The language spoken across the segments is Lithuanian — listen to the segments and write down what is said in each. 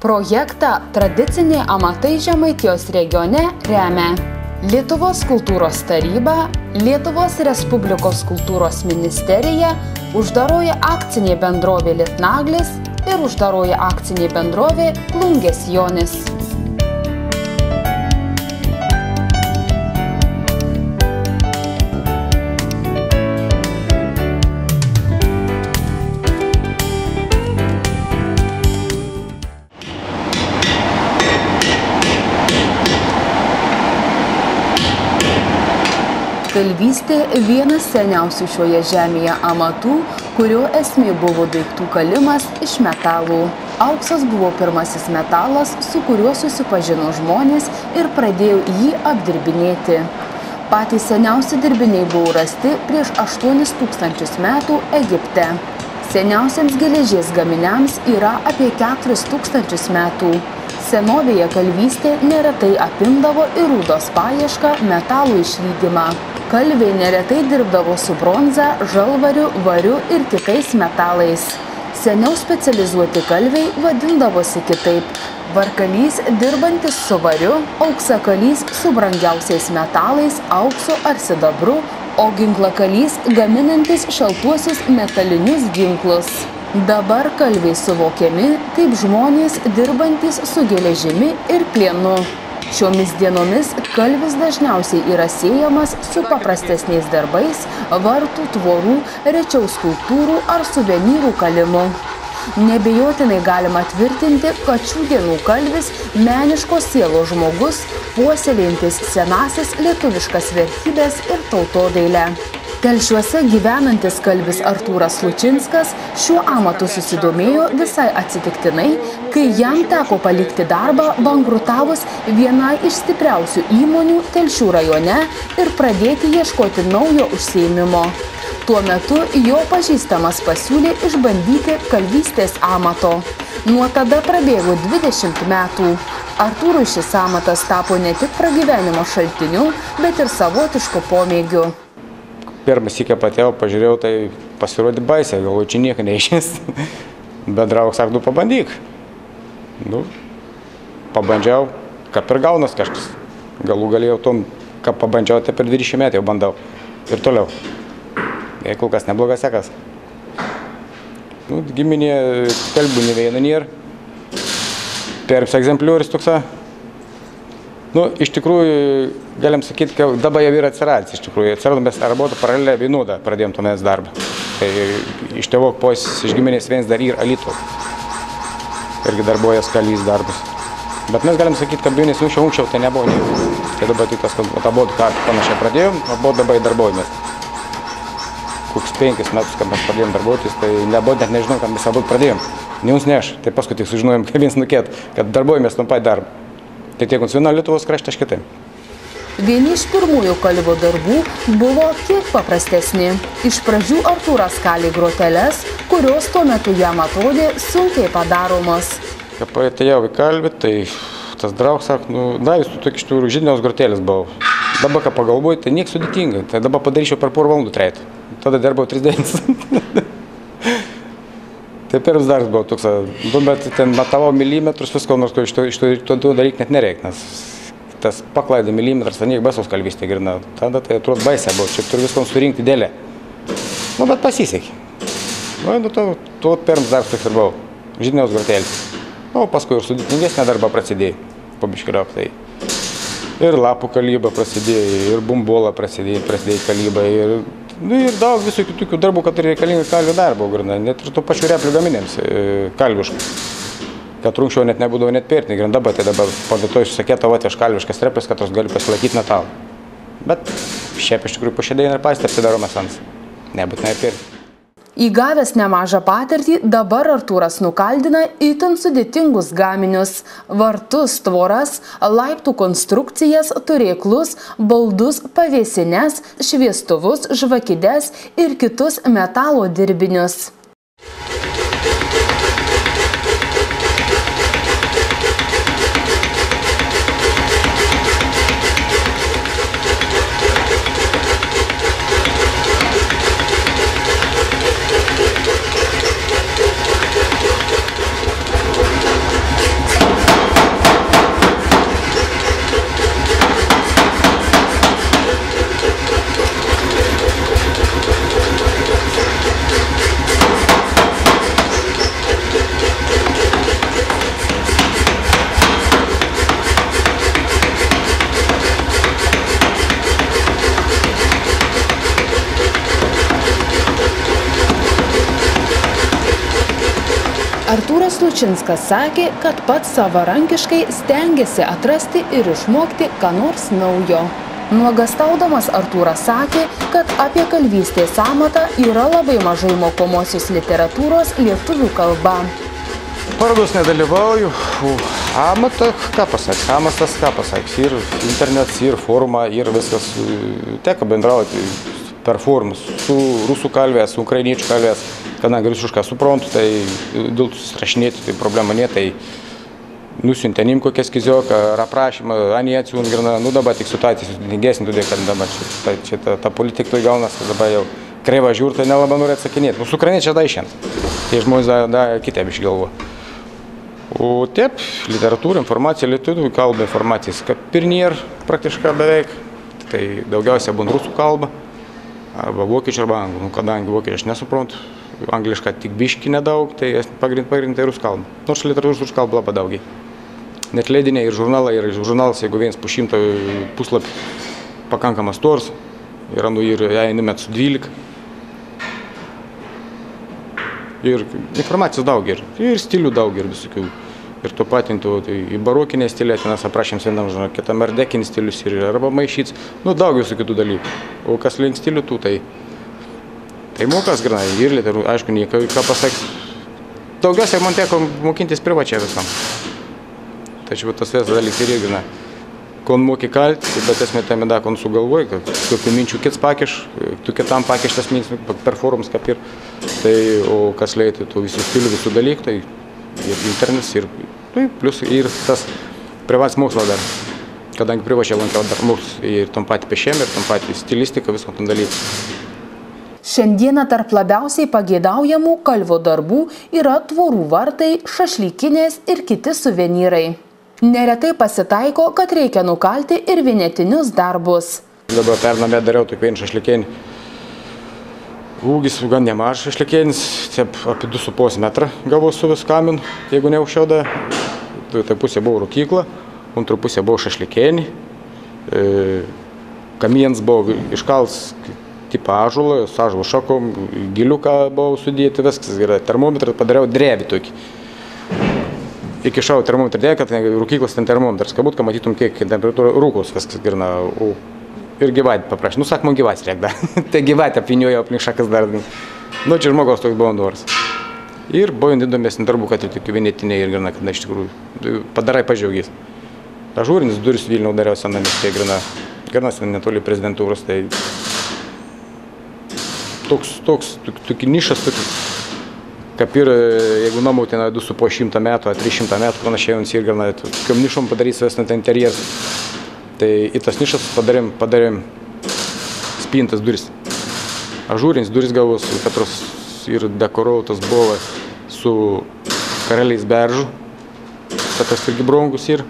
Projektą Tradiciniai amatai Žemaitijos regione remia Lietuvos kultūros taryba, Lietuvos Respublikos kultūros ministerija, uždaroji akcinė bendrovė Litnaglis ir uždaroji akcinė bendrovė Plungės Jonis. Kalvystė vienas seniausių šioje žemėje amatų, kurio esmė buvo daiktų kalimas iš metalų. Auksas buvo pirmasis metalas, su kuriuo susipažino žmonės ir pradėjo jį apdirbinėti. Patys seniausi dirbiniai buvo rasti prieš 8000 metų Egipte. Seniausiams geležies gaminiams yra apie 4000 metų. Senovėje kalvystė neretai apimdavo ir rūdos paiešką, metalų išlydimą. Kalviai neretai dirbdavo su bronza, žalvariu, variu ir kitais metalais. Seniau specializuoti kalviai vadindavosi kitaip. Varkalys dirbantis su variu, auksakalys su brangiausiais metalais, auksu ar sidabru, o ginklakalys gaminantis šaltuosius metalinius ginklus. Dabar kalviai suvokiami kaip žmonės dirbantys su geležimi ir plienu. Šiomis dienomis kalvis dažniausiai yra siejamas su paprastesniais darbais, vartų, tvorų, rečiau skulptūrų ar suvenyrų kalimu. Nebejotinai galima tvirtinti, kad šių dienų kalvis meniškos sielos žmogus, puoselėjantis senąsias lietuviškas vertybės ir tautodailę. Telšiuose gyvenantis kalvis Artūras Lučinskas šiuo amatu susidomėjo visai atsitiktinai, kai jam teko palikti darbą bankrutavus vienai iš stipriausių įmonių Telšių rajone ir pradėti ieškoti naujo užsiėmimo. Tuo metu jo pažįstamas pasiūlė išbandyti kalvystės amato. Nuo tada prabėgo 20 metų. Artūrui šis amatas tapo ne tik pragyvenimo šaltiniu, bet ir savotišku pomėgiu. Pirmą sykį atėjau, pažiūrėjau, tai pasirodė baisiai, galvoju, čia nieko neišės. Bet draugas sako, pabandyk. Pabandžiau, kaip ir gaunas kažkas. Galų galėjau tom, ką pabandžiau, tai per 20 metų jau bandau. Ir toliau. Jei kol kas neblogas sekas. Giminė kalbių neveina nėra. Pirmas egzempliorius toksai. Iš tikrųjų, galim sakyti, kad dabar jau yra atsiradęs. Iš tikrųjų, atsiradom mes arbotą paralelę vienodą pradėjom tuomet darbą. Tai iš tėvo pos iš giminės vienas dar yra Alytų. Irgi darbuojas kalvys darbus. Bet mes galim sakyti, kad giminės anksčiau tai nebuvo nieko. Tai dabar tik tas, kad abodų kartą panašiai pradėjom, abodų dabar darbojomės. Koks 5 metus, kad mes pradėjom darbuotis, tai nebuvo, net nežinau, kad mes abodų pradėjom. Ne uns ne aš. Tai paskui tik sužinojom, kad vienas nukėt, kad darbojomės nuo pat darbą. Tai tiek viena Lietuvos krašte aš kitaip. Vieni iš pirmųjų kalvio darbų buvo kiek paprastesni. Iš pradžių Artūras kalė groteles, kurios tuo metu jam atrodė sunkiai padaromos. Kai atėjau į kalvį, tai tas draugas sako, jūs tokia iš tų žydiniaus grotelės buvo. Dabar, ką pagalvoju, tai nieks sudėtinga. Tai dabar padaryčiau per porą valandų treitą. Tada dirbau 3 dienas. Tai pirmas darbas buvo toks, bet ten matavau milimetrus, visko, nors iš to daryti net nereikia, nes tas paklaida milimetras, ar niek basos kalvystė grina. Tada tai atrodo baisiai buvo, čia turiu viskom surinkti dėlę. Bet pasisekė. Tuo pirmas darbas toks ir buvo, žydiniaus grotelės. Paskui ir sudėtingesnė darba prasidėjo, pabiškiriop. Tai ir lapų kalyba prasidėjo, ir bumbola prasidėjo kalyba, ir daug visų kitokių darbų, kad reikalinga kalvių darbo, net ir tų pačių replių gaminėms kalviškų. Kad anksčiau net nebūdavo net pirtiniai, dabar tai dabar pavietoj susakėta atvež kalviškas replis, kad tos gali pasilaikyti metalą. Bet šiaip iš tikrųjų po šią dieną ir patys apsidaroma sans, nebūtinai pirti. Įgavęs nemažą patirtį, dabar Artūras nukaldina itin sudėtingus gaminius – vartus, tvoras, laiptų konstrukcijas, turėklus, baldus, pavėsines, šviestuvus, žvakides ir kitus metalo dirbinius. Artūras Lučinskas sakė, kad pats savarankiškai stengiasi atrasti ir išmokti ką nors naujo. Nuogastaudamas Artūras sakė, kad apie kalvystės amatą yra labai mažai mokomosios literatūros lietuvių kalba. Parodos nedalyvauju, amatą, ką pasakys, amatas, ką pasakys, ir internetas, ir foruma, ir viskas, teko bendrauti per forumus su rusų kalbės, su ukrainiečių kalbės, kadangi rusišką suprantu, tai dėl susirašinėti, tai problema nėra, tai nusiuntėnim kokią skizioką, aprašymą, anie atsiūn, dabar tik situacija sudėtingesnė, todėl kad dabar ta politika tai gaunas, dabar jau kreivą žiūr, tai nelabai nori atsakinėti. Su ukrainiečiai da išėnt, tai žmonės da kitą biškį galvo. O taip, literatūra, informacija, lietuvių kalba, informacijos kaip ir nėra praktiškai beveik, tai daugiausia būna rusų kalba, arba vokiečių, arba anglų. Kadangi vokiečių aš nesuprantu, anglišką tik biškį nedaug, tai pagrindai rusų kalba. Nors literatūros rusų kalba labai daugiai. Net leidiniai ir žurnalas, jeigu vienas po 100 puslapį pakankamas tors, ir einu met su 12. Ir informacijos daug ir stilių daug ir visokių. Ir to patintų į barokinę stilę, mes aprašėm vienam, kitą merdekinį stilius ir arba maišyts, daug visų kitų dalykų. O kas link stilių tų, tai mokas granai ir literatūra, aišku, nieko, ką pasakys. Daugiausiai man teko mokintis privačiai visam. Tačiau tas visas dalykas ir irgi, kon moki kalti, bet esmė tame da, kon sugalvoji, kad tokių minčių kits pakiš, tu kitam pakiš tas mintis per forums kaip ir. Tai, o kas leidai tų visų stilių, visų dalykų, tai ir internetas, ir plus ir tas privatus mokslas dar. Kadangi privačiai lankiau dar mokslas ir tom patį pešėm, ir tom patį stilistiką, visko tom dalykų. Šiandieną tarp labiausiai pageidaujamų kalvio darbų yra tvorų vartai, šašlykinės ir kiti suvenyrai. Neretai pasitaiko, kad reikia nukalti ir vienetinius darbus. Dabar pername dariau tokį vieną šašlykinį. Ūgis gan nemažas šašlykinis, apie 2,5 metrą gavau su vis kamin, jeigu ne aukščiau da. Tai pusė buvo rūkykla, antrų pusė buvo šašlykinį. Kamienas buvo iškals tipą ąžuolą, su ąžuolo šakom, giliuką buvo sudėti, viskas yra. Termometrą padariau drėbį tokį. Įkišau termometrą dėję, kad rūkyklas ten termometras, kad būt, kad matytum, kiek temperatūra rūkos viskas girna. Ir gyvatį paprašė. Sak, man gyvatį reikia dar. Tai gyvatį apviniojo aplink šakas dar. Čia žmogaus toks buvo noras. Ir buvo įdomesnį darbų, kad ir tokių vienetiniai ir grina, kad iš tikrųjų padarai pažiaugys. Ažūrinis duris Vilniaus dariau senamiestėje grina. Grinas netoli prezidentūros. Tai toks nišas, kaip ir jeigu namų ten 2,5 metų, 300 metų panašiai, ir grina, tokiom nišom padarys visą ten interjeras. Tai į tas nišas padarėm spintas duris. Ažūrinis duris gavus, katros ir dekoruotas buvo su karaliais beržų. Tas irgi brongus ir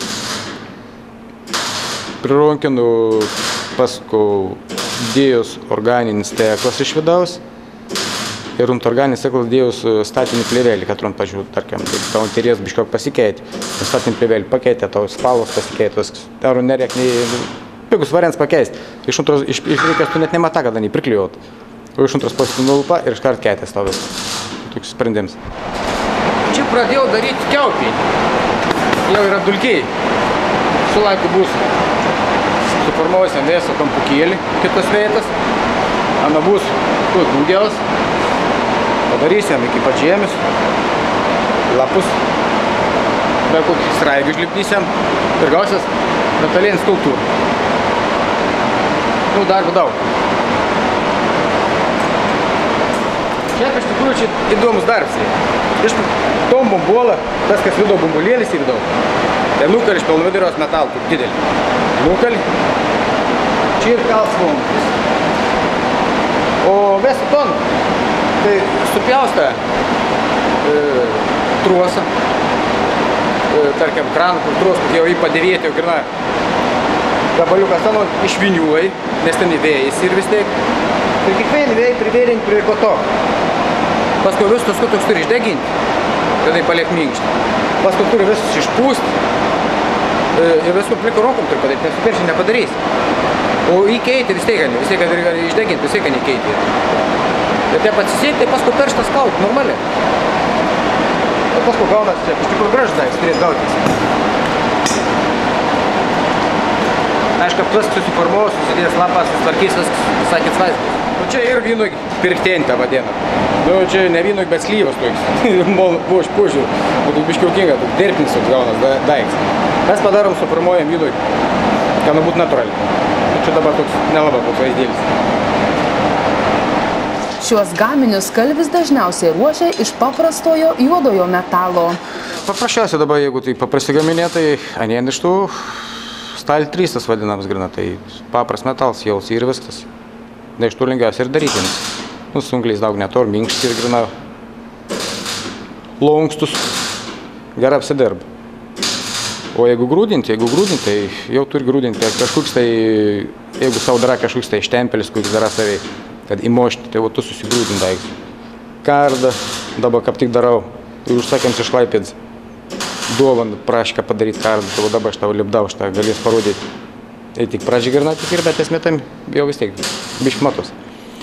prironkinu, paskui dėjus organinis steklas iš vidaus. Ir ant organinis steklas dėjus statinį plėvelį, kad ant pačių, tarkim, tavo interjeras biškiok pasikeitė. Statinį plėvelį pakeitė, tavo spalvos pasikeitė, ar nereik pigus variants pakeisti. Iš reikės tu net nematą, kada jį priklijuot. O iš antros pasitį nulupa ir iškart keitės tavo toks sprendimas. Čia pradėjau daryti kiaupį. Jau yra dulkiai. Su laiku bus suformuosim vėsą kampukėlį, kitas vėtas. Ana bus daugiaus. Padarysim iki pačiėmis, lapus, be kokį sraigių išlipdysim ir gausis metalinė skulptūra. Darbo daug. Čia iš tikrųjų čia įdomus darbas. Iš tom bumbuolą, tas kas vido bumbulėlis ir daug. Tai nukali iš pilnvidurios metalų, kaip didelį. Nukali. Čia ir kals vomas. O visą toną. Tai supjausta truosą, tarkim, kraną, kur truos, kad jau jį padėvėti, jau grina gabaliukas ten išviniuoji, nes ten įvėjais ir vis tiek. Tai kiekvieną įvėjai privėrinti prie koto. Paskui visus toks turi išdeginti, kad tai paliek minkštį. Paskui turi visus išpūsti ir visų pliko ronkom turi padaryti, nes superšiai nepadarys. O įkeiti vis tiek išdeginti, vis tiek neįkeiti. Ir taip atsisėti, tai paskui perštas kaut, normaliai. paskui gaunas, iš tikrųjų gražus daiktas turėtų gautis. Aišku, tas susiformuos, susidės lampas, susitvarkys, visai kits vaizdas. Nu, čia ir vynui pirktėntę vadina. Nu, čia ne vynui, bet slyvas toks. Buvo iš požiūrų. Būtų biškiaukinga, dirbtinis toks gaunas daiktas. Mes padarom, suformuojam vynui, kad būtų natūraliai. Čia dabar toks nelabai toks vaizdėlis. Šiuos gaminius kalvis dažniausiai ruošia iš paprastojo juodojo metalo. Paprasčiausia dabar, jeigu tai paprasti gaminiai, tai anien iš tų Stal 3 tas vadinamas grina, tai papras metalas jaus ir viskas. Ne iš tų lengviausia ir daryti. Nu, sungliais daug netor, minkštis ir grina. Lankstus, gerai apsidirba. O jeigu grūdinti, tai jau turi grūdinti kažkoks tai, jeigu savo dara kažkoks tai štempelis, kuris dara savai, kad įmošti, tai tu susigrūdinti daiktus. Kardą dabar kaip tik darau, užsakėm iš Klaipėdos. Duovan prašyką padaryti kardą, tai dabar aš tavo lipdau, aš tą galės parodyti. Tai tik pradžiai girna tik ir, bet esmė tam jau vis tiek bišk matos.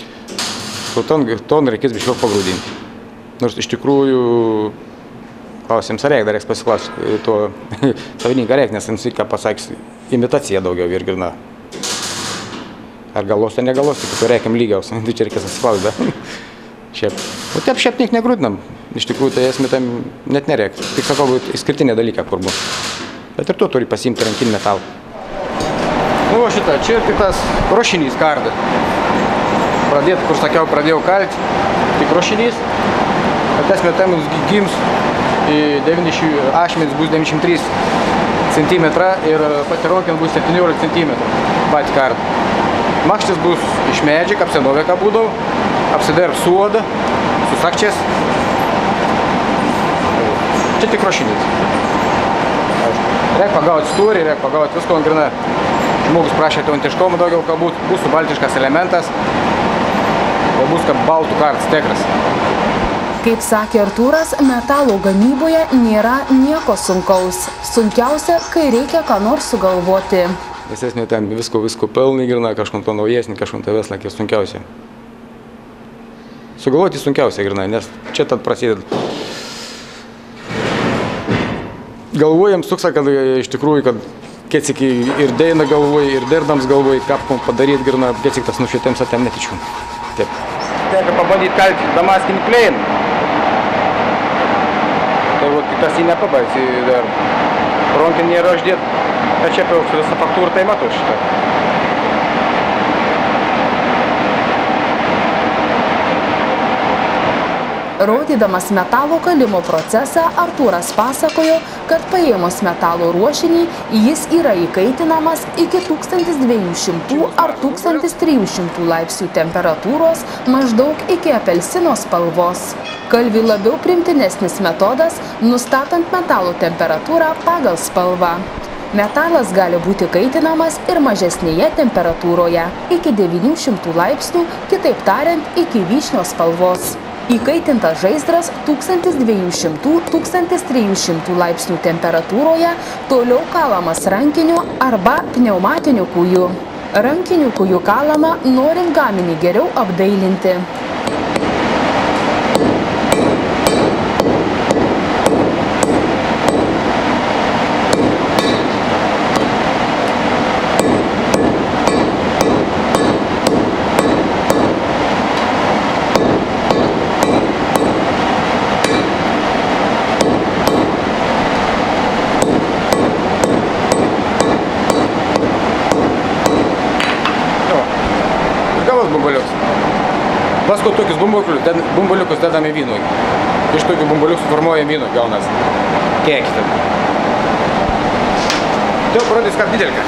Ton reikės biškiau pagrūdinti. Nors iš tikrųjų, klausim, ar reikia, dar reiks pasiklausyti to savininką reikia, nes jis, ką pasakys, imitacija daugiau ir girna. Ar galos, tai negalos, tik to reikiam lygiaus, tai čia reikės atsiklausyti. O taip šiaip niek negrūdinam. Iš tikrųjų, tai esmė tam net nereikia. Tik sakau, išskirtinė dalyka, kur bus. Bet ir tu turi pasiimti rankinį metalą. Nu, o šitą, čia ir tik tas ruošinys kardą. Pradėti, kur sakiau, pradėjau kalti, tik ruošinys. Bet esmė tam gims, ašmenis bus 93 cm ir pati ronkina bus 17 cm pati kardą. Makštis bus iš medžio, kaip senovė ką būdavo, apsidarb su oda, su sakčias. Čia tik ruošinys. Reikia pagauti storį, reikia pagauti visko ant grina. Žmogus prašė autentiškumo daugiau, kad bus baltiškas elementas, o bus kaip baltų kardas tekras. Kaip sakė Artūras, metalo gamyboje nėra nieko sunkaus. Sunkiausia, kai reikia ką nors sugalvoti. Nes esmė ten visko pelnai grina, kažkom to naujesnį, kažkom to veslakė sunkiausia. Sugalvoti sunkiausia grina, nes čia tad prasideda. Galvojam suksa, kad iš tikrųjų, kad kiek ir deina galvoj, ir dirbdams galvoj, kapkom padaryti grina, kiek tas nušvietėms atėm netičiu. Taip. Teka pabandyti kalti damaskinį plėjiną. Tai vat kitas jį nepabaigsi dar. Ronkin nėra uždėt. Bet čia apie visą faktūrą tai matau šitą. Rodydamas metalo kalimo procesą, Artūras pasakojo, kad paėmus metalo ruošinį, jis yra įkaitinamas iki 1200 ar 1300 laipsnių temperatūros, maždaug iki apelsino spalvos. Kalviui labiau priimtinesnis metodas, nustatant metalo temperatūrą pagal spalvą. Metalas gali būti kaitinamas ir mažesnėje temperatūroje, iki 900 laipsnių, kitaip tariant, iki vyšnios spalvos. Įkaitintas žaizdras 1200–1300 laipsnių temperatūroje toliau kalamas rankiniu arba pneumatiniu kūju. Rankiniu kūju kalama, norint gaminį geriau apdailinti. Paskui tokius bumbuliukus dedame vynui. Iš tokių bumbuliukų suformuojam vynui gaunas kiekį. Tai parodys kaip didelka.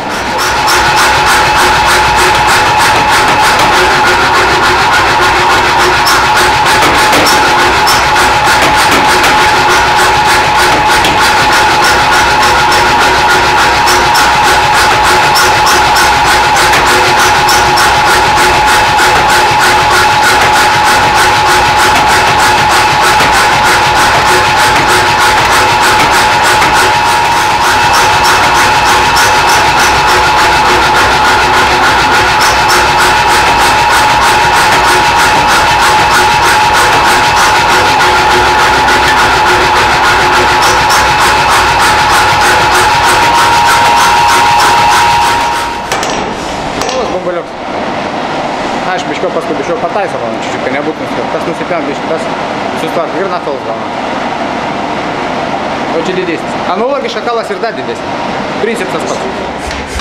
biškiau paskui biškiau pataiso, čiūčiu, kad nebūtų nuskart. Tas nusipėm, biškiau, tas sustvark ir natols gauna. O čia didesnis. Analogiškas šakalas ir dar didesnis. Principas tas pats.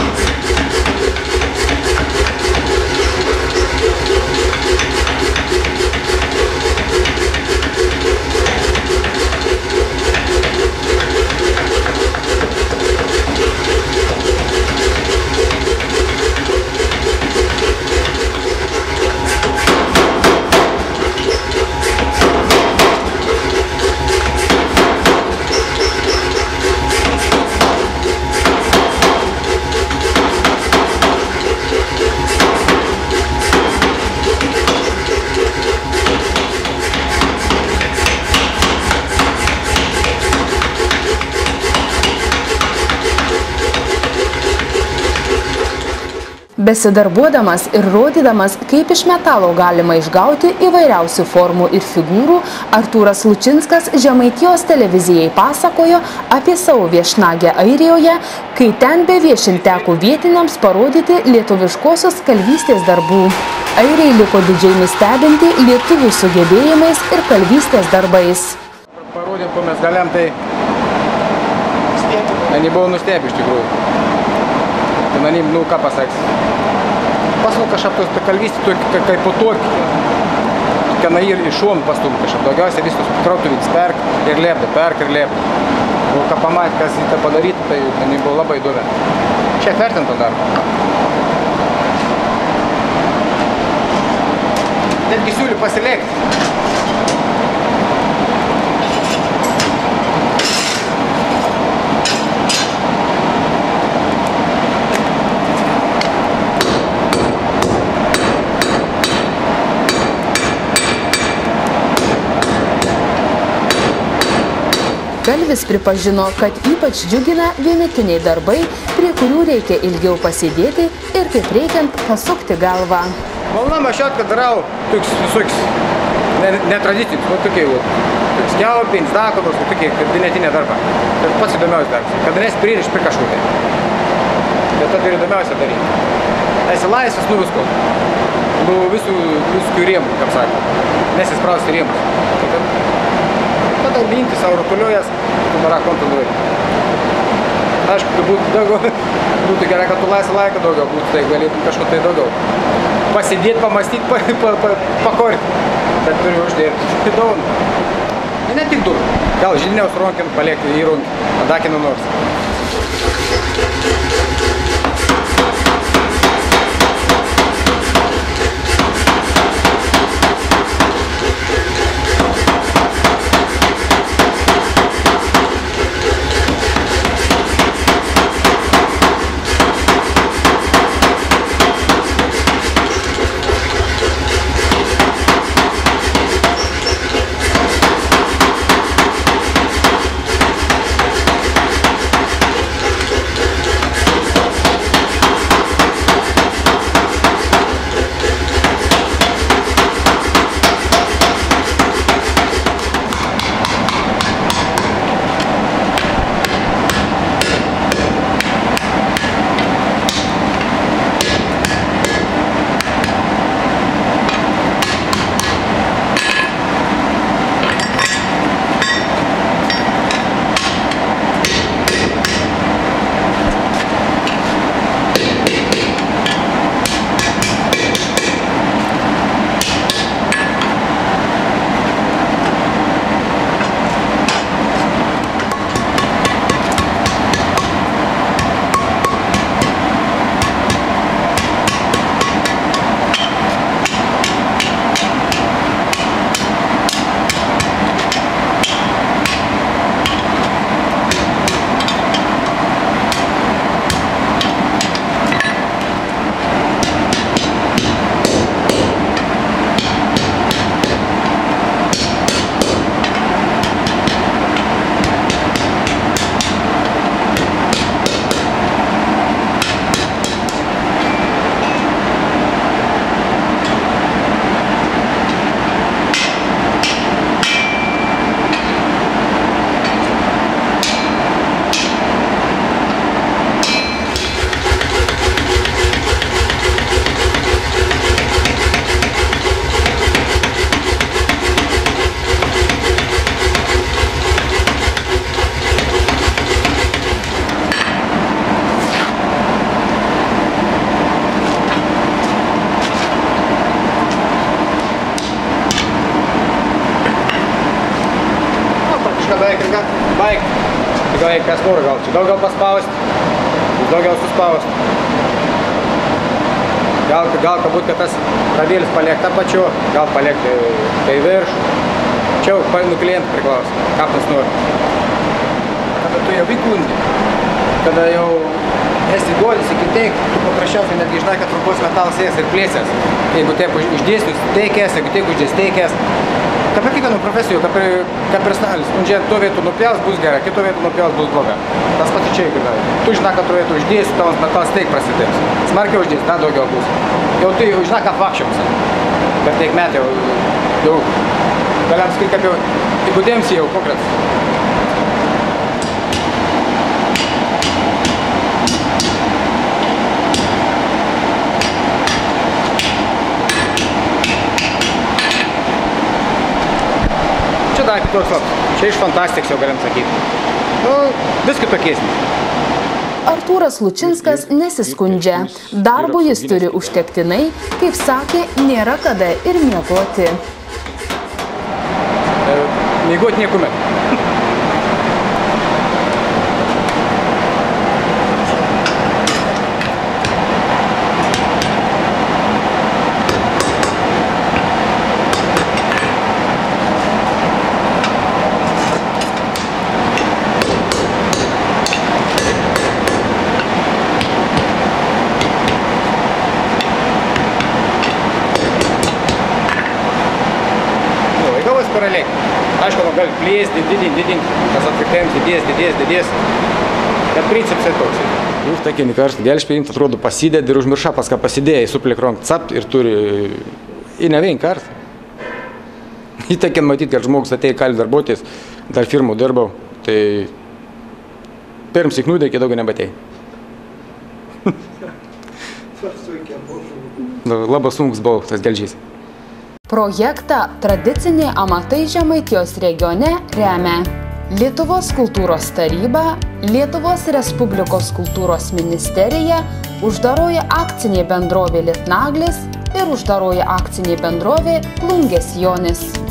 Besidarbuodamas ir rodydamas, kaip iš metalo galima išgauti įvairiausių formų ir figūrų, Artūras Lučinskas Žemaitijos televizijai pasakojo apie savo viešnagę Airijoje, kai ten beviešint teko vietiniams parodyti lietuviškosios kalvystės darbų. Airiai liko didžiai nustebinti lietuvių sugebėjimais ir kalvystės darbais. Parodėm, ko mes galėjom, tai nebuvau nustebę iš tikrųjų. Tai manim, nu ką pasakys. Pasau kažkaip tos kalvystį, kaip po tokį. Kana ir iš šonų pastum kažkaip. Daugiausiai viskas krautuvins perk ir lėpti. O ką pamatė, kas į tą padaryti, tai man buvo labai įdomi. Čia vertinto darbą. Netgi siūliu pasileikti. Kalvis pripažino, kad ypač džiugina vienetiniai darbai, prie kurių reikia ilgiau pasėdėti ir kaip reikiant pasukti galvą. Volna mašiotka darau toks visoks netradicinis, tokie skiaupins, dakodos, tokie vienetinė darba. Tai pats įdomiausias darbas, kad nes pririš prie kažkokį. Bet tada ir įdomiausia daryti. Esi laisvas nuo visko. Nuo visų rėmų, kaip sako. Nesisprausti rėmus. Tada minti savo rutuliojas, tu dara kontroliuoji. Aišku, tai būtų gerai, kad tu laisvą laiką daugiau būtų, tai galėtum kažko tai daugiau. Pasidėti, pamastyti, pakorti. Bet turiu uždėti. Daun. Ne tik dur. Gal žiliniaus ronkin paliekti į ronkin. Adakinu nors. jau kas nori, gal čia daugiau paspaust, daugiau suspaust. Gal galbūt, kad tas pravėlis paliekta pačiu, gal paliekti tai viršų. Čia jau nuo klientų priklauso, ką tas nori. Kada tu jau įkundi, kada jau esi duodis iki teik, tu paprasčiausiai netgi žinai, kad trumpos metalas ės ir plėsės. Jeigu taip išdėsnius teikės, jeigu taip uždės teikės. Kaip ir kiekvienų profesijų, kaip ir stalis. To vietų nupjaus bus gerai, kito vietų nupjaus bus bloga. Tas pats čia įgudai. Tu žinai, kad tu vietų uždėsi, tavas metalas teik prasidės. Smarkiai uždėsi, dar daugiau bus. Jau tu žinai, ką apvakščiams. Per teik metį jau galim sakyti, kaip jau įgudėms jau konkretus. Dar kitoks laps. Čia iš fantastiks jau galim sakyti. Vis kitokesnis. Artūras Lučinskas nesiskundžia. Darbo jis turi užtektinai, kaip sakė, nėra kada ir miegoti. Miegoti niekuomet. Paraliai. Aišku, gali plėsti, didinti, tas atvirkėms didės. Bet principas toks. Jūs takinį karštą gelšpėjimą, atrodo, pasidėdi ir užmirša pas ką pasidėjai, suplėk ranką, capt ir turi į ne vien kartą. Įtakin matyti, kad žmogus atėjo kali darbuotis, dar firmų dirbau, tai pirmsik nudė, kai daugiau nebatėjai. Labai sunkus buvo tas gelžys. Projektą Tradiciniai amatai Žemaitijos regione remia Lietuvos kultūros taryba, Lietuvos Respublikos kultūros ministerija, uždaroji akcinė bendrovė Litnaglis ir uždaroji akcinė bendrovė Plungės Jonis.